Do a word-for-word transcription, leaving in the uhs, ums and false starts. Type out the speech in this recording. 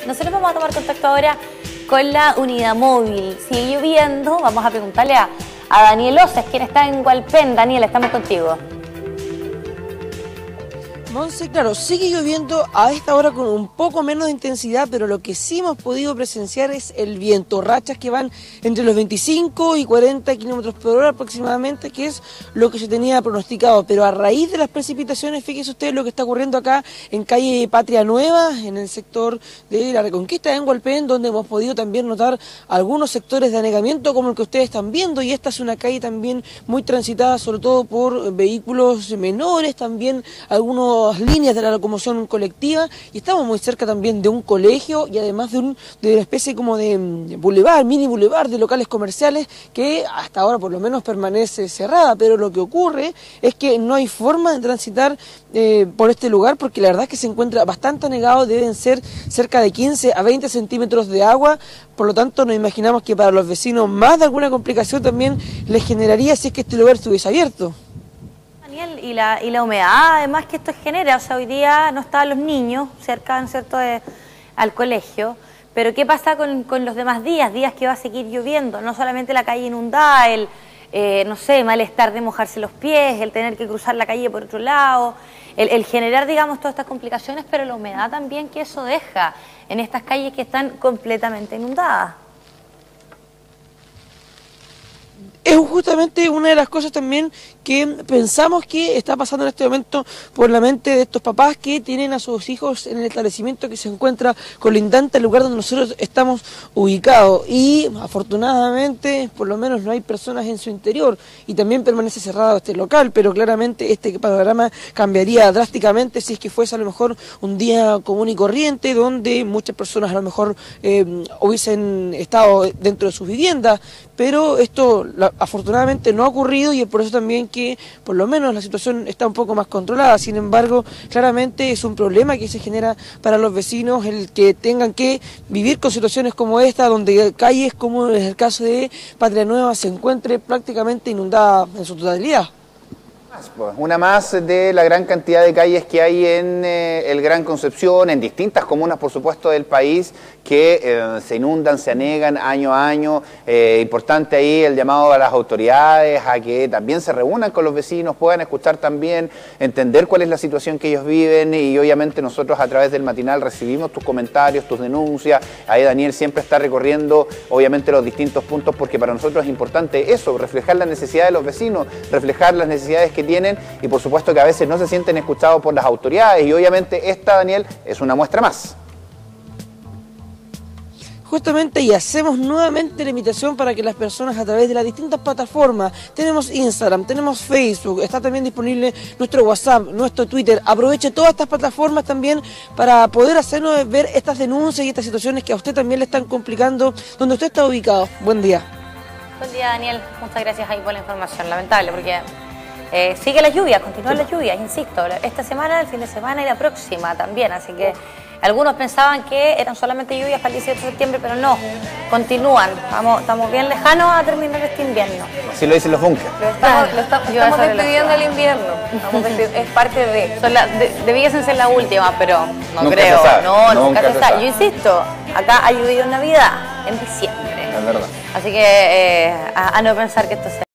Nosotros vamos a tomar contacto ahora con la unidad móvil. Sigue lloviendo, vamos a preguntarle a, a Daniel Osas, quien está en Hualpén. Daniel, estamos contigo. Monse, claro, sigue lloviendo a esta hora con un poco menos de intensidad, pero lo que sí hemos podido presenciar es el viento, rachas que van entre los veinticinco y cuarenta kilómetros por hora aproximadamente, que es lo que se tenía pronosticado. Pero a raíz de las precipitaciones, fíjense ustedes lo que está ocurriendo acá en calle Patria Nueva, en el sector de la Reconquista en Hualpén, donde hemos podido también notar algunos sectores de anegamiento como el que ustedes están viendo, y esta es una calle también muy transitada, sobre todo por vehículos menores, también algunos líneas de la locomoción colectiva, y estamos muy cerca también de un colegio y además de, un, de una especie como de bulevar, mini bulevar de locales comerciales que hasta ahora por lo menos permanece cerrada, pero lo que ocurre es que no hay forma de transitar eh, por este lugar porque la verdad es que se encuentra bastante anegado, deben ser cerca de quince a veinte centímetros de agua, por lo tanto nos imaginamos que para los vecinos más de alguna complicación también les generaría si es que este lugar estuviese abierto. Y la, y la humedad, además que esto genera, o sea, hoy día no estaban los niños cerca, ¿cierto?, de, al colegio, pero ¿qué pasa con, con los demás días? Días que va a seguir lloviendo, no solamente la calle inundada, el, eh, no sé, malestar de mojarse los pies, el tener que cruzar la calle por otro lado, el, el generar, digamos, todas estas complicaciones, pero la humedad también que eso deja en estas calles que están completamente inundadas. Es justamente una de las cosas también que pensamos que está pasando en este momento por la mente de estos papás que tienen a sus hijos en el establecimiento que se encuentra colindante al lugar donde nosotros estamos ubicados. Y afortunadamente, por lo menos no hay personas en su interior y también permanece cerrado este local, pero claramente este panorama cambiaría drásticamente si es que fuese a lo mejor un día común y corriente donde muchas personas a lo mejor eh, hubiesen estado dentro de sus viviendas, pero esto la, afortunadamente no ha ocurrido y es por eso también que por lo menos la situación está un poco más controlada. Sin embargo, claramente es un problema que se genera para los vecinos el que tengan que vivir con situaciones como esta, donde calles como es el caso de Patria Nueva se encuentre prácticamente inundada en su totalidad. Una más de la gran cantidad de calles que hay en eh, el Gran Concepción, en distintas comunas, por supuesto, del país, que eh, se inundan, se anegan año a año. Eh, importante ahí el llamado a las autoridades a que también se reúnan con los vecinos, puedan escuchar también, entender cuál es la situación que ellos viven, y obviamente nosotros a través del matinal recibimos tus comentarios, tus denuncias. Ahí Daniel siempre está recorriendo, obviamente, los distintos puntos, porque para nosotros es importante eso, reflejar las necesidades de los vecinos, reflejar las necesidades que tienen, y por supuesto que a veces no se sienten escuchados por las autoridades, y obviamente esta, Daniel, es una muestra más. Justamente, y hacemos nuevamente la invitación para que las personas a través de las distintas plataformas, tenemos Instagram, tenemos Facebook, está también disponible nuestro WhatsApp, nuestro Twitter, aproveche todas estas plataformas también para poder hacernos ver estas denuncias y estas situaciones que a usted también le están complicando donde usted está ubicado. Buen día. Buen día, Daniel, muchas gracias ahí por la información, lamentable porque Eh, sigue la lluvia, continúan las lluvias, insisto, esta semana, el fin de semana y la próxima también, así que algunos pensaban que eran solamente lluvias para el dieciocho de septiembre, pero no, continúan, estamos, estamos bien lejanos a terminar este invierno. Así lo dicen los bunkers. Lo estamos, lo estamos, estamos despidiendo el invierno, estamos es parte de... Son la, de, debiesen ser la última, pero no nunca creo, se sabe. no, nunca, nunca se, se sabe. sabe. Yo insisto, acá ha llovido en Navidad, en diciembre, Es verdad. así que eh, a, a no pensar que esto sea